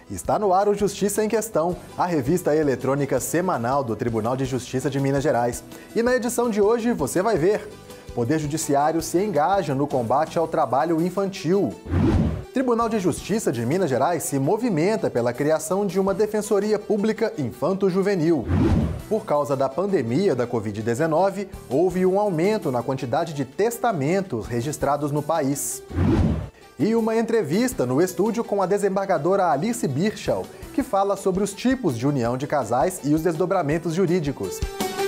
Está no ar o Justiça em Questão, a revista eletrônica semanal do Tribunal de Justiça de Minas Gerais. E na edição de hoje você vai ver: Poder Judiciário se engaja no combate ao trabalho infantil. Tribunal de Justiça de Minas Gerais se movimenta pela criação de uma Defensoria Pública Infanto-Juvenil. Por causa da pandemia da Covid-19, houve um aumento na quantidade de testamentos registrados no país. E uma entrevista no estúdio com a desembargadora Alice Birchall, que fala sobre os tipos de união de casais e os desdobramentos jurídicos.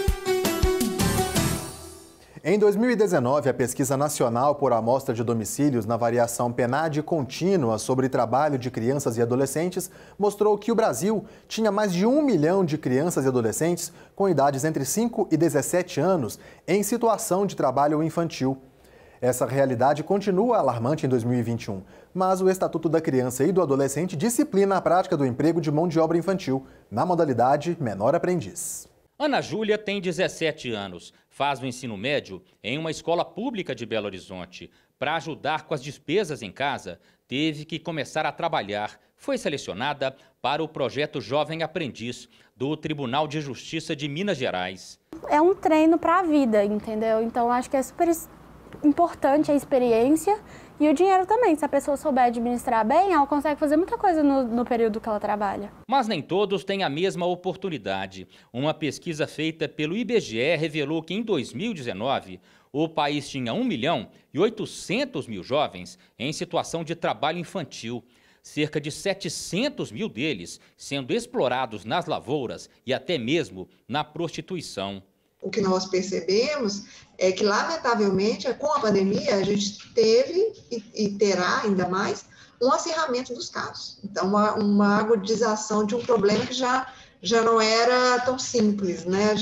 Em 2019, a Pesquisa Nacional por Amostra de Domicílios na Variação PNAD Contínua sobre Trabalho de Crianças e Adolescentes mostrou que o Brasil tinha mais de 1 milhão de crianças e adolescentes com idades entre 5 e 17 anos em situação de trabalho infantil. Essa realidade continua alarmante em 2021, mas o Estatuto da Criança e do Adolescente disciplina a prática do emprego de mão de obra infantil, na modalidade menor aprendiz. Ana Júlia tem 17 anos, faz o ensino médio em uma escola pública de Belo Horizonte. Para ajudar com as despesas em casa, teve que começar a trabalhar. Foi selecionada para o projeto Jovem Aprendiz do Tribunal de Justiça de Minas Gerais. É um treino para a vida, entendeu? Então acho que é super importante a experiência e o dinheiro também. Se a pessoa souber administrar bem, ela consegue fazer muita coisa no período que ela trabalha. Mas nem todos têm a mesma oportunidade. Uma pesquisa feita pelo IBGE revelou que em 2019, o país tinha 1.800.000 jovens em situação de trabalho infantil. Cerca de 700 mil deles sendo explorados nas lavouras e até mesmo na prostituição. O que nós percebemos é que, lamentavelmente, com a pandemia, a gente teve e terá ainda mais um acirramento dos casos. Então, uma agudização de um problema que já não era tão simples, né?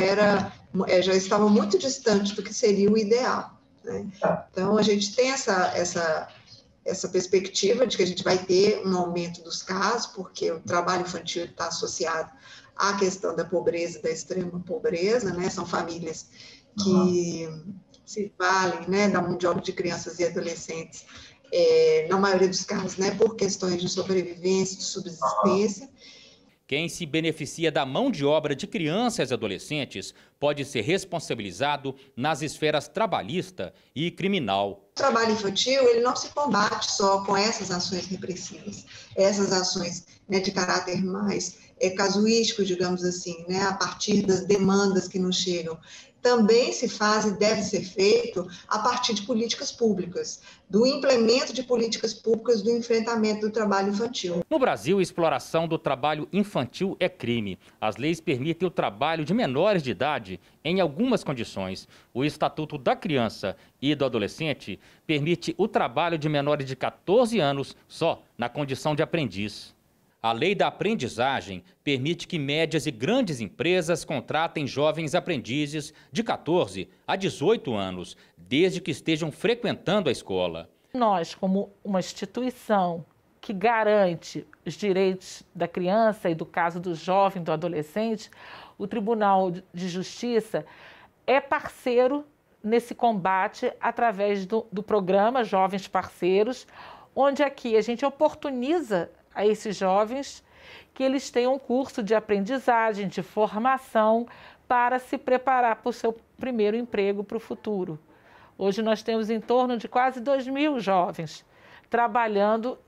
Já estava muito distante do que seria o ideal, né? Então, a gente tem essa perspectiva de que a gente vai ter um aumento dos casos, porque o trabalho infantil está associado à questão da pobreza, da extrema pobreza, né? São famílias que se valem, né, da mão de obra de crianças e adolescentes, na maioria dos casos, né, por questões de sobrevivência, de subsistência. Quem se beneficia da mão de obra de crianças e adolescentes pode ser responsabilizado nas esferas trabalhista e criminal. O trabalho infantil, ele não se combate só com essas ações repressivas, essas ações, né, de caráter mais casuístico, digamos assim, né, a partir das demandas que nos chegam. Também se faz e deve ser feito a partir de políticas públicas, do implemento de políticas públicas do enfrentamento do trabalho infantil. No Brasil, a exploração do trabalho infantil é crime. As leis permitem o trabalho de menores de idade em algumas condições. O Estatuto da Criança e do Adolescente permite o trabalho de menores de 14 anos só na condição de aprendiz. A lei da aprendizagem permite que médias e grandes empresas contratem jovens aprendizes de 14 a 18 anos, desde que estejam frequentando a escola. Nós, como uma instituição que garante os direitos da criança e, do caso do jovem, do adolescente, o Tribunal de Justiça é parceiro nesse combate através do programa Jovens Parceiros, onde aqui a gente oportuniza a esses jovens que eles tenham um curso de aprendizagem, de formação, para se preparar para o seu primeiro emprego para o futuro. Hoje nós temos em torno de quase 2.000 jovens trabalhando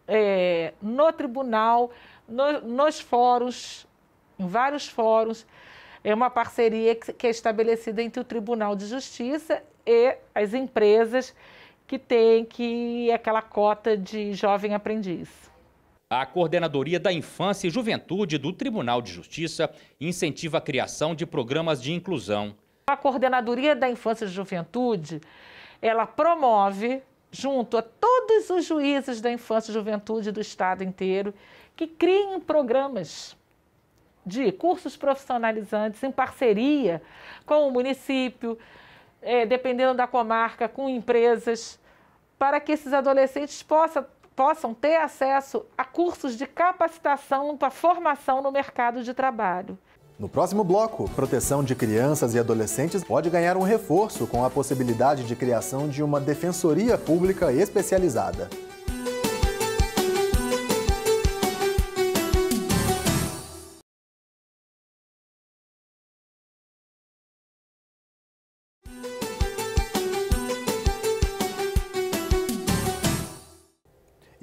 no tribunal, nos fóruns, em vários fóruns. É uma parceria que é estabelecida entre o Tribunal de Justiça e as empresas que têm aquela cota de jovem aprendiz. A Coordenadoria da Infância e Juventude do Tribunal de Justiça incentiva a criação de programas de inclusão. A Coordenadoria da Infância e Juventude, ela promove, junto a todos os juízes da infância e juventude do estado inteiro, que criem programas de cursos profissionalizantes em parceria com o município, dependendo da comarca, com empresas, para que esses adolescentes possam ter acesso a cursos de capacitação para formação no mercado de trabalho. No próximo bloco, proteção de crianças e adolescentes pode ganhar um reforço com a possibilidade de criação de uma defensoria pública especializada.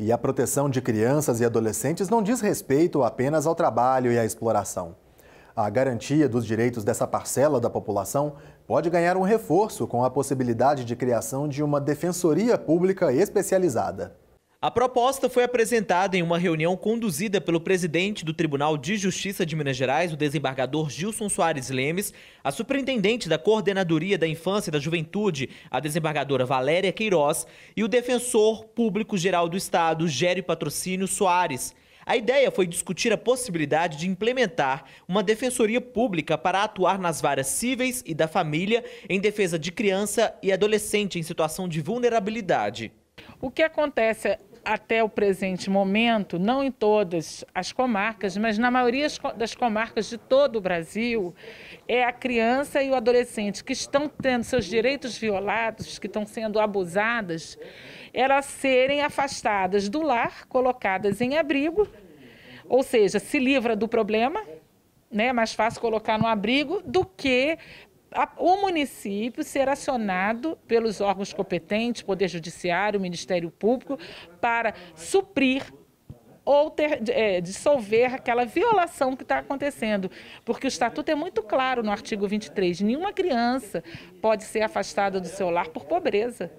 E a proteção de crianças e adolescentes não diz respeito apenas ao trabalho e à exploração. A garantia dos direitos dessa parcela da população pode ganhar um reforço com a possibilidade de criação de uma defensoria pública especializada. A proposta foi apresentada em uma reunião conduzida pelo presidente do Tribunal de Justiça de Minas Gerais, o desembargador Gilson Soares Lemes, a superintendente da Coordenadoria da Infância e da Juventude, a desembargadora Valéria Queiroz, e o defensor público-geral do Estado, Gério Patrocínio Soares. A ideia foi discutir a possibilidade de implementar uma defensoria pública para atuar nas varas cíveis e da família em defesa de criança e adolescente em situação de vulnerabilidade. O que acontece até o presente momento, não em todas as comarcas, mas na maioria das comarcas de todo o Brasil, é a criança e o adolescente que estão tendo seus direitos violados, que estão sendo abusadas, elas serem afastadas do lar, colocadas em abrigo, ou seja, se livra do problema, né? É mais fácil colocar no abrigo do que o município ser acionado pelos órgãos competentes, Poder Judiciário, Ministério Público, para suprir ou dissolver aquela violação que está acontecendo. Porque o Estatuto é muito claro no artigo 23, nenhuma criança pode ser afastada do seu lar por pobreza.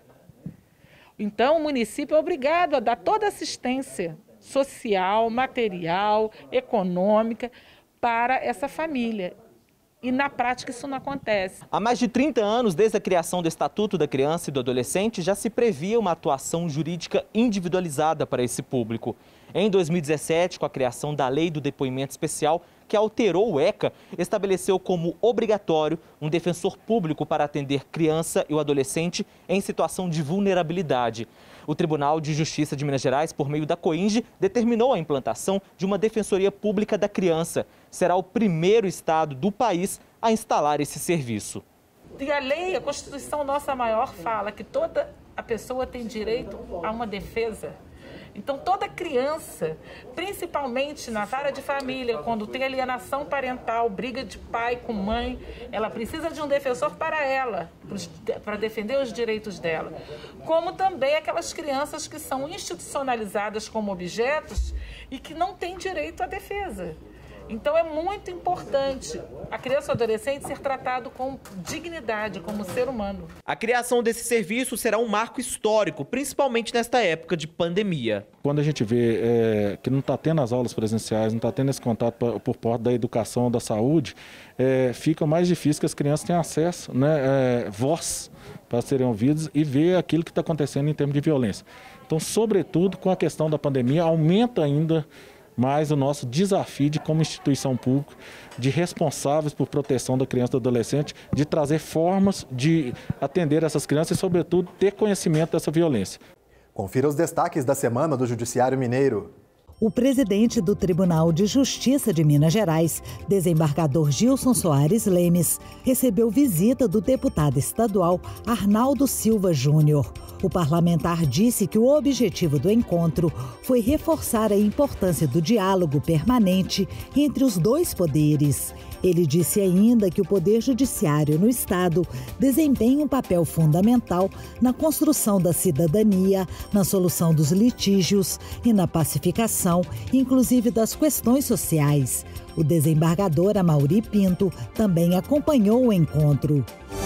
Então, o município é obrigado a dar toda a assistência social, material, econômica para essa família. E, na prática, isso não acontece. Há mais de 30 anos, desde a criação do Estatuto da Criança e do Adolescente, já se previa uma atuação jurídica individualizada para esse público. Em 2017, com a criação da Lei do Depoimento Especial, que alterou o ECA, estabeleceu como obrigatório um defensor público para atender criança e o adolescente em situação de vulnerabilidade. O Tribunal de Justiça de Minas Gerais, por meio da COINJE, determinou a implantação de uma Defensoria Pública da Criança. Será o primeiro estado do país a instalar esse serviço. E a lei, a Constituição nossa maior, fala que toda a pessoa tem direito a uma defesa. Então, toda criança, principalmente na vara de família, quando tem alienação parental, briga de pai com mãe, ela precisa de um defensor para ela, para defender os direitos dela. Como também aquelas crianças que são institucionalizadas como objetos e que não têm direito à defesa. Então, é muito importante a criança ou adolescente ser tratado com dignidade, como ser humano. A criação desse serviço será um marco histórico, principalmente nesta época de pandemia. Quando a gente vê que não está tendo as aulas presenciais, não está tendo esse contato por parte da educação, da saúde, fica mais difícil que as crianças tenham acesso, né, voz para serem ouvidas e ver aquilo que está acontecendo em termos de violência. Então, sobretudo, com a questão da pandemia, aumenta ainda mais o nosso desafio de, como instituição pública, de responsáveis por proteção da criança e do adolescente, de trazer formas de atender essas crianças e, sobretudo, ter conhecimento dessa violência. Confira os destaques da semana do Judiciário Mineiro. O presidente do Tribunal de Justiça de Minas Gerais, desembargador Gilson Soares Lemes, recebeu visita do deputado estadual Arnaldo Silva Júnior. O parlamentar disse que o objetivo do encontro foi reforçar a importância do diálogo permanente entre os dois poderes. Ele disse ainda que o Poder Judiciário no Estado desempenha um papel fundamental na construção da cidadania, na solução dos litígios e na pacificação, inclusive das questões sociais. O desembargador Amaury Pinto também acompanhou o encontro.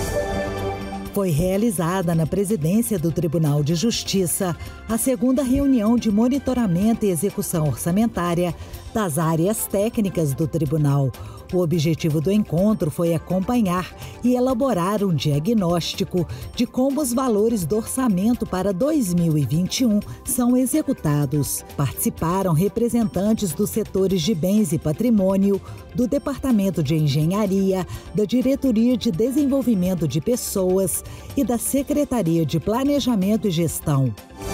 Foi realizada na presidência do Tribunal de Justiça a segunda reunião de monitoramento e execução orçamentária das áreas técnicas do tribunal. O objetivo do encontro foi acompanhar e elaborar um diagnóstico de como os valores do orçamento para 2021 são executados. Participaram representantes dos setores de bens e patrimônio, do Departamento de Engenharia, da Diretoria de Desenvolvimento de Pessoas e da Secretaria de Planejamento e Gestão.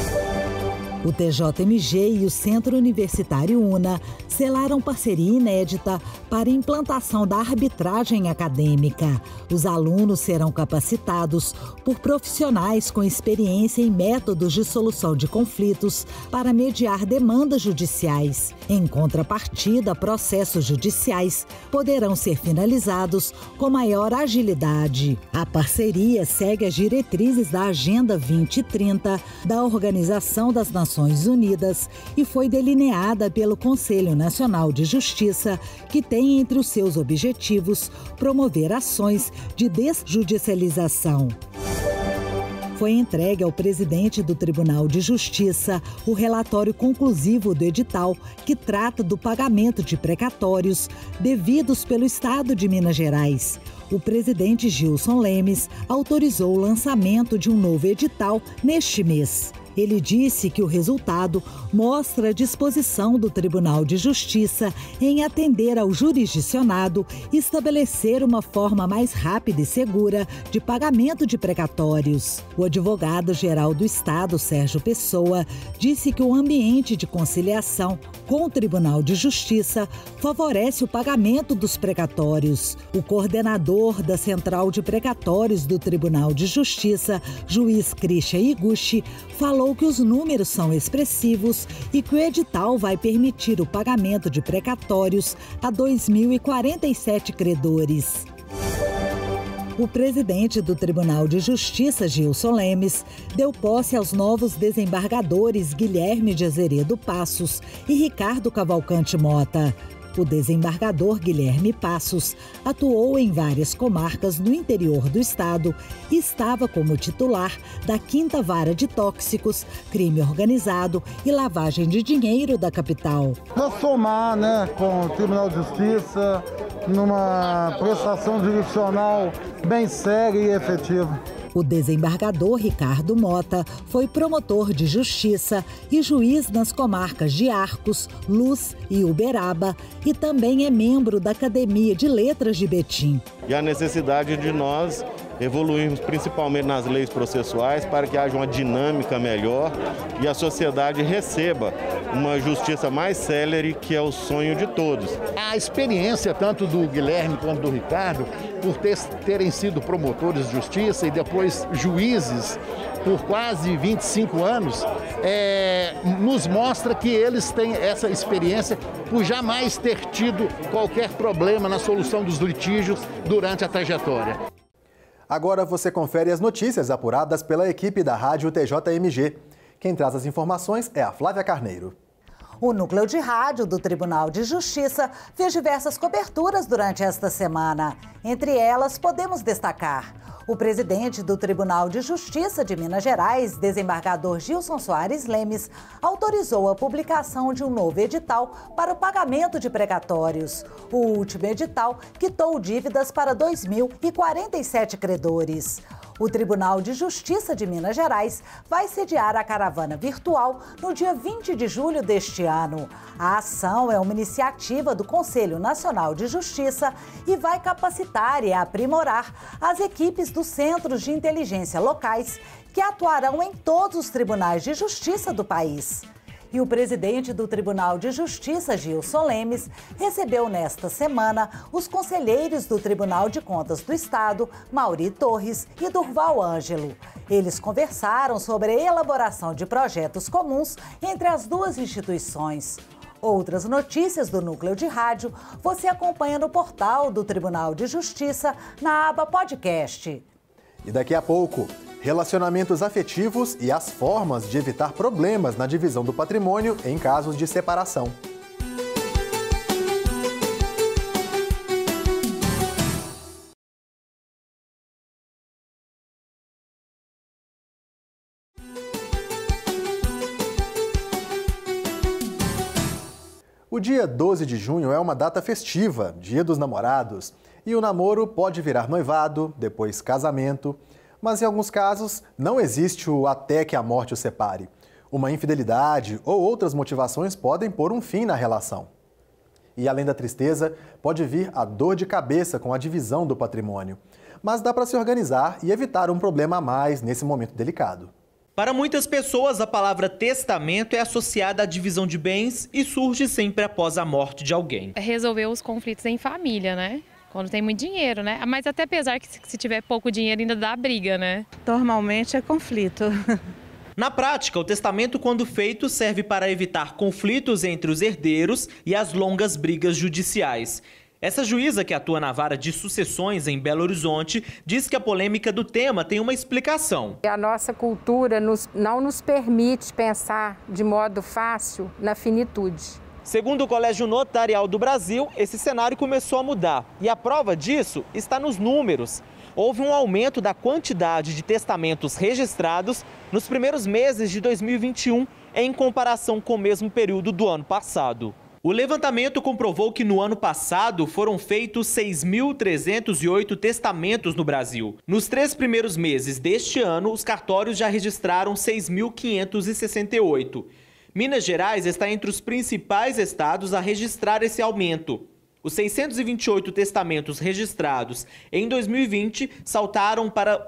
O TJMG e o Centro Universitário UNA selaram parceria inédita para a implantação da arbitragem acadêmica. Os alunos serão capacitados por profissionais com experiência em métodos de solução de conflitos para mediar demandas judiciais. Em contrapartida, processos judiciais poderão ser finalizados com maior agilidade. A parceria segue as diretrizes da Agenda 2030 da Organização das Nações Nações Unidas e foi delineada pelo Conselho Nacional de Justiça, que tem entre os seus objetivos promover ações de desjudicialização. Foi entregue ao presidente do Tribunal de Justiça o relatório conclusivo do edital que trata do pagamento de precatórios devidos pelo Estado de Minas Gerais. O presidente Gilson Lemes autorizou o lançamento de um novo edital neste mês. Ele disse que o resultado mostra a disposição do Tribunal de Justiça em atender ao jurisdicionado e estabelecer uma forma mais rápida e segura de pagamento de precatórios. O advogado-geral do Estado, Sérgio Pessoa, disse que o ambiente de conciliação com o Tribunal de Justiça favorece o pagamento dos precatórios. O coordenador da Central de Precatórios do Tribunal de Justiça, juiz Christian Iguchi, falou que os números são expressivos e que o edital vai permitir o pagamento de precatórios a 2.047 credores. O presidente do Tribunal de Justiça, Gilson Lemes, deu posse aos novos desembargadores Guilherme de Azeredo Passos e Ricardo Cavalcante Mota. O desembargador Guilherme Passos atuou em várias comarcas no interior do estado e estava como titular da 5ª Vara de Tóxicos, Crime Organizado e Lavagem de Dinheiro da capital. Vou somar, com o Tribunal de Justiça numa prestação jurisdicional bem séria e efetiva. O desembargador Ricardo Mota foi promotor de justiça e juiz nas comarcas de Arcos, Luz e Uberaba e também é membro da Academia de Letras de Betim. E a necessidade de nós evoluirmos principalmente nas leis processuais para que haja uma dinâmica melhor e a sociedade receba uma justiça mais célere, que é o sonho de todos. A experiência tanto do Guilherme quanto do Ricardo, por terem sido promotores de justiça e depois juízes por quase 25 anos, nos mostra que eles têm essa experiência por jamais ter tido qualquer problema na solução dos litígios durante a trajetória. Agora você confere as notícias apuradas pela equipe da Rádio TJMG. Quem traz as informações é a Flávia Carneiro. O Núcleo de Rádio do Tribunal de Justiça fez diversas coberturas durante esta semana. Entre elas, podemos destacar: o presidente do Tribunal de Justiça de Minas Gerais, desembargador Gilson Soares Lemes, autorizou a publicação de um novo edital para o pagamento de precatórios. O último edital quitou dívidas para 2.047 credores. O Tribunal de Justiça de Minas Gerais vai sediar a caravana virtual no dia 20 de julho deste ano. A ação é uma iniciativa do Conselho Nacional de Justiça e vai capacitar e aprimorar as equipes dos centros de inteligência locais que atuarão em todos os tribunais de justiça do país. E o presidente do Tribunal de Justiça, Gilson Lemes, recebeu nesta semana os conselheiros do Tribunal de Contas do Estado, Mauri Torres e Durval Ângelo. Eles conversaram sobre a elaboração de projetos comuns entre as duas instituições. Outras notícias do Núcleo de Rádio você acompanha no portal do Tribunal de Justiça, na aba Podcast. E daqui a pouco, relacionamentos afetivos e as formas de evitar problemas na divisão do patrimônio em casos de separação. O dia 12 de junho é uma data festiva, Dia dos Namorados, e o namoro pode virar noivado, depois casamento. Mas em alguns casos não existe o até que a morte o separe. Uma infidelidade ou outras motivações podem pôr um fim na relação. E além da tristeza, pode vir a dor de cabeça com a divisão do patrimônio. Mas dá para se organizar e evitar um problema a mais nesse momento delicado. Para muitas pessoas, a palavra testamento é associada à divisão de bens e surge sempre após a morte de alguém. Resolver os conflitos em família, né? Quando tem muito dinheiro, né? Mas até apesar que se tiver pouco dinheiro ainda dá briga, né? Normalmente é conflito. Na prática, o testamento, quando feito, serve para evitar conflitos entre os herdeiros e as longas brigas judiciais. Essa juíza, que atua na vara de sucessões em Belo Horizonte, diz que a polêmica do tema tem uma explicação. A nossa cultura não nos permite pensar de modo fácil na finitude. Segundo o Colégio Notarial do Brasil, esse cenário começou a mudar. E a prova disso está nos números. Houve um aumento da quantidade de testamentos registrados nos primeiros meses de 2021, em comparação com o mesmo período do ano passado. O levantamento comprovou que no ano passado foram feitos 6.308 testamentos no Brasil. Nos 3 primeiros meses deste ano, os cartórios já registraram 6.568. Minas Gerais está entre os principais estados a registrar esse aumento. Os 628 testamentos registrados em 2020 saltaram para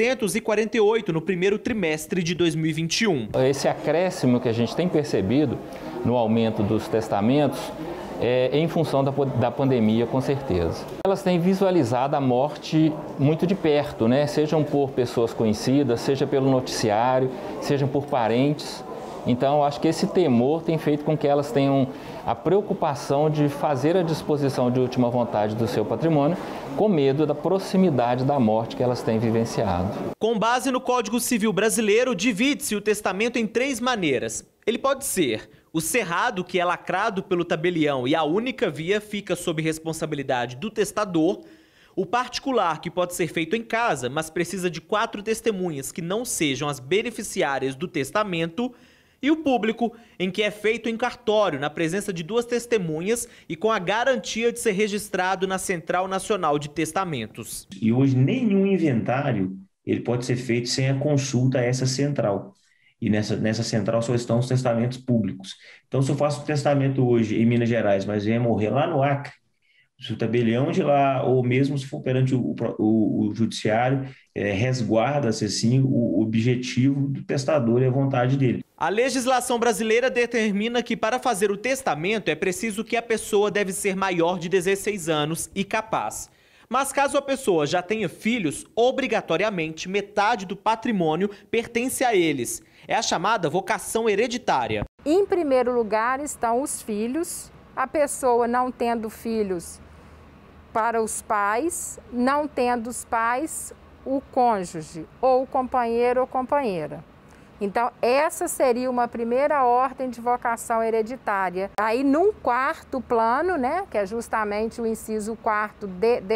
848 no primeiro trimestre de 2021. Esse acréscimo que a gente tem percebido no aumento dos testamentos é em função da pandemia, com certeza. Elas têm visualizado a morte muito de perto, né? Sejam por pessoas conhecidas, seja pelo noticiário, sejam por parentes. Então, acho que esse temor tem feito com que elas tenham a preocupação de fazer a disposição de última vontade do seu patrimônio, com medo da proximidade da morte que elas têm vivenciado. Com base no Código Civil Brasileiro, divide-se o testamento em 3 maneiras. Ele pode ser o cerrado, que é lacrado pelo tabelião e a única via fica sob responsabilidade do testador. O particular, que pode ser feito em casa, mas precisa de 4 testemunhas que não sejam as beneficiárias do testamento. E o público, em que é feito em cartório, na presença de 2 testemunhas e com a garantia de ser registrado na Central Nacional de Testamentos. E hoje nenhum inventário ele pode ser feito sem a consulta a essa central. E nessa central só estão os testamentos públicos. Então, se eu faço um testamento hoje em Minas Gerais, mas venho morrer lá no Acre, se o tabelião de lá, ou mesmo se for perante o judiciário, resguarda-se assim o objetivo do testador e a vontade dele. A legislação brasileira determina que para fazer o testamento é preciso que a pessoa deve ser maior de 16 anos e capaz. Mas caso a pessoa já tenha filhos, obrigatoriamente metade do patrimônio pertence a eles. É a chamada vocação hereditária. Em primeiro lugar estão os filhos. A pessoa não tendo filhos, para os pais, não tendo os pais, o cônjuge, ou o companheiro ou companheira. Então, essa seria uma primeira ordem de vocação hereditária. Aí, num quarto plano, né, que é justamente o inciso 4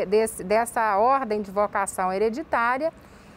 dessa ordem de vocação hereditária,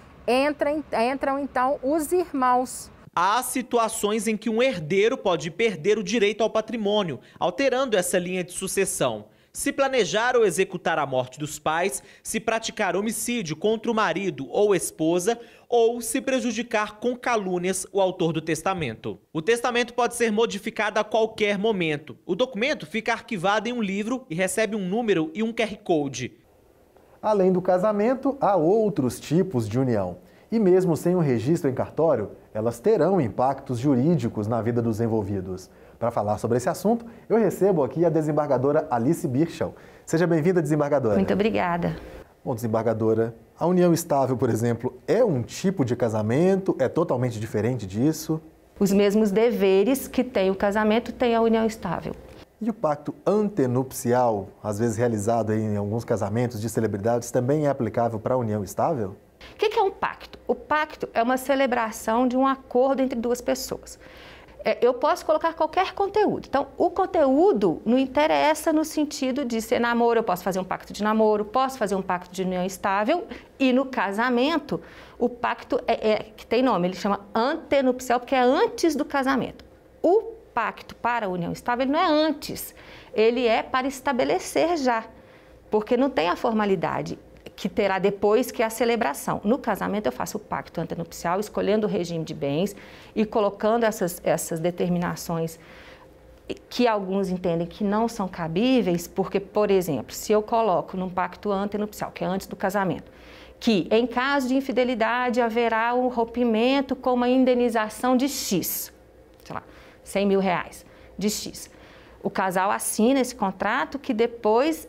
entram então os irmãos. Há situações em que um herdeiro pode perder o direito ao patrimônio, alterando essa linha de sucessão. Se planejar ou executar a morte dos pais, se praticar homicídio contra o marido ou esposa, ou se prejudicar com calúnias o autor do testamento. O testamento pode ser modificado a qualquer momento. O documento fica arquivado em um livro e recebe um número e um QR Code. Além do casamento, há outros tipos de união. E mesmo sem um registro em cartório, elas terão impactos jurídicos na vida dos envolvidos. Para falar sobre esse assunto, eu recebo aqui a desembargadora Alice Birchall. Seja bem-vinda, desembargadora. Muito obrigada. Bom, desembargadora, a união estável, por exemplo, é um tipo de casamento? É totalmente diferente disso? Os mesmos deveres que tem o casamento tem a união estável. E o pacto antenupcial, às vezes realizado em alguns casamentos de celebridades, também é aplicável para a união estável? O que é um pacto? O pacto é uma celebração de um acordo entre 2 pessoas. Eu posso colocar qualquer conteúdo. Então, o conteúdo não interessa no sentido de ser namoro. Eu posso fazer um pacto de namoro, posso fazer um pacto de união estável. E no casamento, o pacto que tem nome, ele chama antenupcial, porque é antes do casamento. O pacto para a união estável ele não é antes, ele é para estabelecer já, porque não tem a formalidade que terá depois, que é a celebração. No casamento eu faço o pacto antenupcial, escolhendo o regime de bens e colocando essas determinações que alguns entendem que não são cabíveis, porque, por exemplo, se eu coloco num pacto antenupcial, que é antes do casamento, que em caso de infidelidade haverá um rompimento com uma indenização de X, sei lá, 100 mil reais de X. O casal assina esse contrato que depois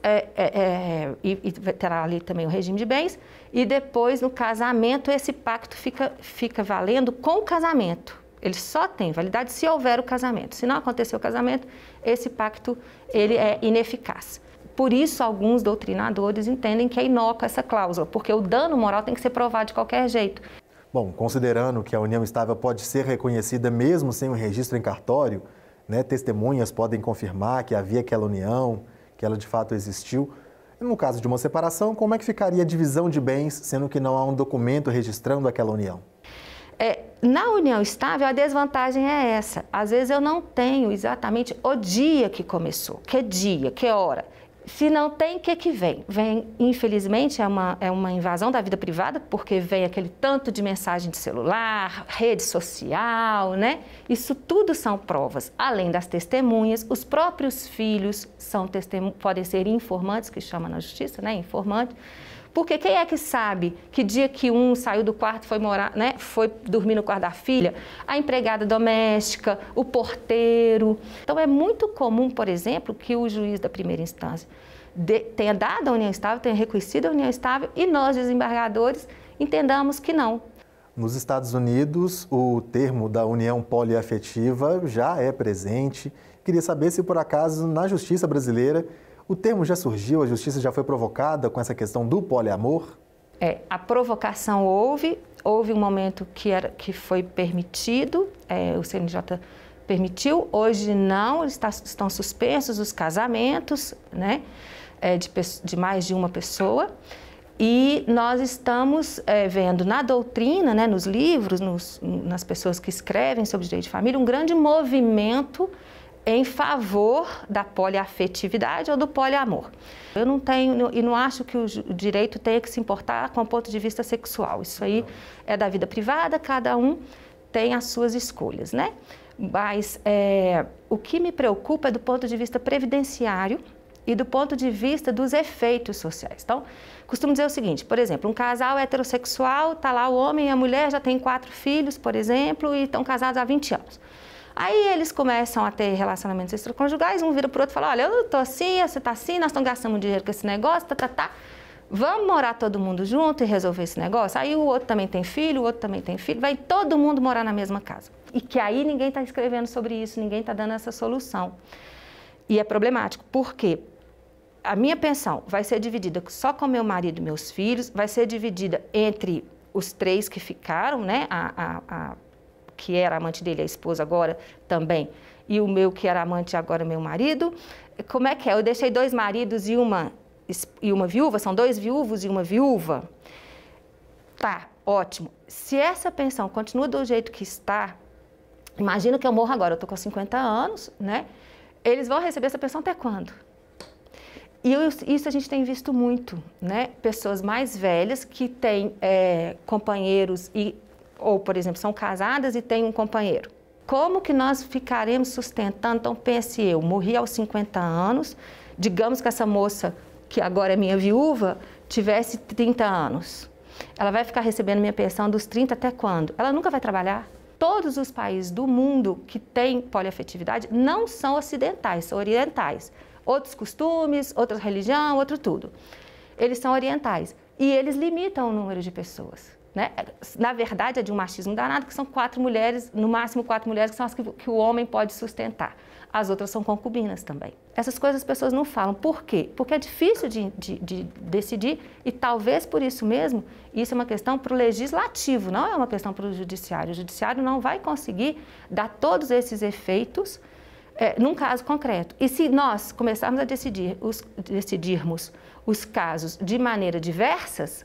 e terá ali também o regime de bens e depois no casamento esse pacto fica valendo com o casamento. Ele só tem validade se houver o casamento. Se não acontecer o casamento, esse pacto ele é ineficaz. Por isso, alguns doutrinadores entendem que é inócua essa cláusula, porque o dano moral tem que ser provado de qualquer jeito. Bom, considerando que a união estável pode ser reconhecida mesmo sem um registro em cartório, né, testemunhas podem confirmar que havia aquela união, que ela de fato existiu. No caso de uma separação, como é que ficaria a divisão de bens, sendo que não há um documento registrando aquela união? Na união estável, a desvantagem é essa. Às vezes eu não tenho exatamente o dia que começou, que dia, que hora. Se não tem, o que vem? Vem, infelizmente, é uma invasão da vida privada, porque vem aquele tanto de mensagem de celular, rede social, né? Isso tudo são provas. Além das testemunhas, os próprios filhos podem ser informantes, que chama na justiça, né? Informante. Porque quem é que sabe que dia que um saiu do quarto, foi morar, né? Foi dormir no quarto da filha? A empregada doméstica, o porteiro. Então é muito comum, por exemplo, que o juiz da primeira instância tenha dado a união estável, tenha reconhecido a união estável e nós, desembargadores, entendamos que não. Nos Estados Unidos, o termo da união poliafetiva já é presente. Queria saber se, por acaso, na justiça brasileira, o termo já surgiu, a justiça já foi provocada com essa questão do poliamor? A provocação houve um momento que foi permitido, o CNJ permitiu, hoje não, estão suspensos os casamentos, né, de mais de uma pessoa. E nós estamos vendo na doutrina, né, nos livros, nas pessoas que escrevem sobre direito de família, um grande movimento em favor da poliafetividade ou do poliamor. Eu não tenho e não acho que o direito tenha que se importar com o ponto de vista sexual. Isso aí é da vida privada, cada um tem as suas escolhas, né? Mas o que me preocupa é do ponto de vista previdenciário e do ponto de vista dos efeitos sociais. Então, costumo dizer o seguinte, por exemplo, um casal heterossexual, está lá o homem e a mulher, já tem 4 filhos, por exemplo, e estão casados há 20 anos. Aí eles começam a ter relacionamentos extraconjugais, um vira para o outro e fala, olha, eu estou assim, você está assim, nós estamos gastando dinheiro com esse negócio, vamos morar todo mundo junto e resolver esse negócio? Aí o outro também tem filho, o outro também tem filho, vai todo mundo morar na mesma casa. E que aí ninguém está escrevendo sobre isso, ninguém está dando essa solução. E é problemático, porque a minha pensão vai ser dividida só com meu marido e meus filhos, vai ser dividida entre os 3 que ficaram, né, que era amante dele, a esposa agora também, e o meu que era amante agora, meu marido. Como é que é? Eu deixei 2 maridos e uma viúva, são 2 viúvos e uma viúva? Tá, ótimo. Se essa pensão continua do jeito que está, imagina que eu morro agora, eu estou com 50 anos, né? Eles vão receber essa pensão até quando? E isso a gente tem visto muito, né? Pessoas mais velhas que têm companheiros ou, por exemplo, são casadas e têm um companheiro. Como que nós ficaremos sustentando? Então, pense eu, morri aos 50 anos, digamos que essa moça, que agora é minha viúva, tivesse 30 anos. Ela vai ficar recebendo minha pensão dos 30 até quando? Ela nunca vai trabalhar? Todos os países do mundo que têm poliafetividade não são ocidentais, são orientais. Outros costumes, outra religião, outro tudo. Eles são orientais e eles limitam o número de pessoas. Né? Na verdade, é de um machismo danado, que são 4 mulheres, no máximo 4 mulheres, que são as que o homem pode sustentar. As outras são concubinas também. Essas coisas as pessoas não falam. Por quê? Porque é difícil de decidir e talvez por isso mesmo, isso é uma questão para o legislativo, não é uma questão para o judiciário. O judiciário não vai conseguir dar todos esses efeitos num caso concreto. E se nós começarmos a decidirmos os casos de maneiras diversas,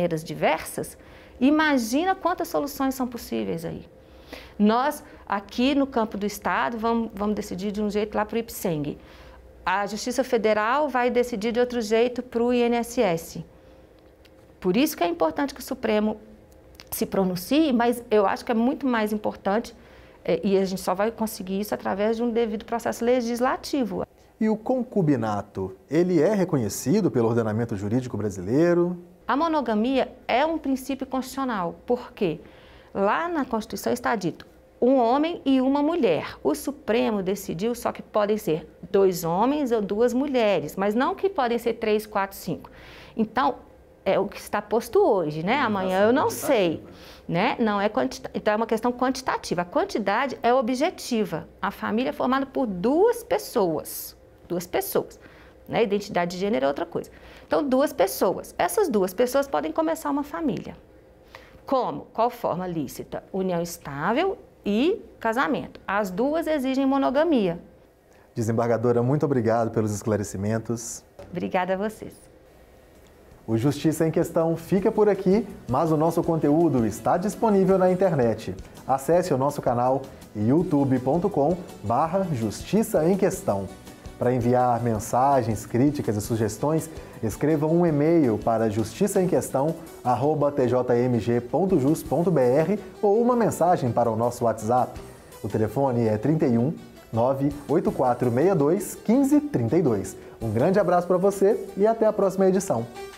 imagina quantas soluções são possíveis aí. Nós, aqui no campo do Estado, vamos decidir de um jeito lá para o IPSENG. A Justiça Federal vai decidir de outro jeito para o INSS. Por isso que é importante que o Supremo se pronuncie, mas eu acho que é muito mais importante, e a gente só vai conseguir isso através de um devido processo legislativo. E o concubinato, ele é reconhecido pelo ordenamento jurídico brasileiro? A monogamia é um princípio constitucional, porque lá na Constituição está dito um homem e uma mulher. O Supremo decidiu só que podem ser 2 homens ou 2 mulheres, mas não que podem ser 3, 4, 5. Então, é o que está posto hoje, né? Amanhã eu não sei, né? Não é então é uma questão quantitativa. A quantidade é objetiva. A família é formada por 2 pessoas. né? Identidade de gênero é outra coisa. Então, 2 pessoas. Essas 2 pessoas podem começar uma família. Como? Qual forma lícita? União estável e casamento. As 2 exigem monogamia. Desembargadora, muito obrigado pelos esclarecimentos. Obrigada a vocês. O Justiça em Questão fica por aqui, mas o nosso conteúdo está disponível na internet. Acesse o nosso canal youtube.com/Justiça em Questão. Para enviar mensagens, críticas e sugestões, escreva um e-mail para justiçaemquestão@tjmg.jus.br ou uma mensagem para o nosso WhatsApp. O telefone é 31 98462 1532. Um grande abraço para você e até a próxima edição.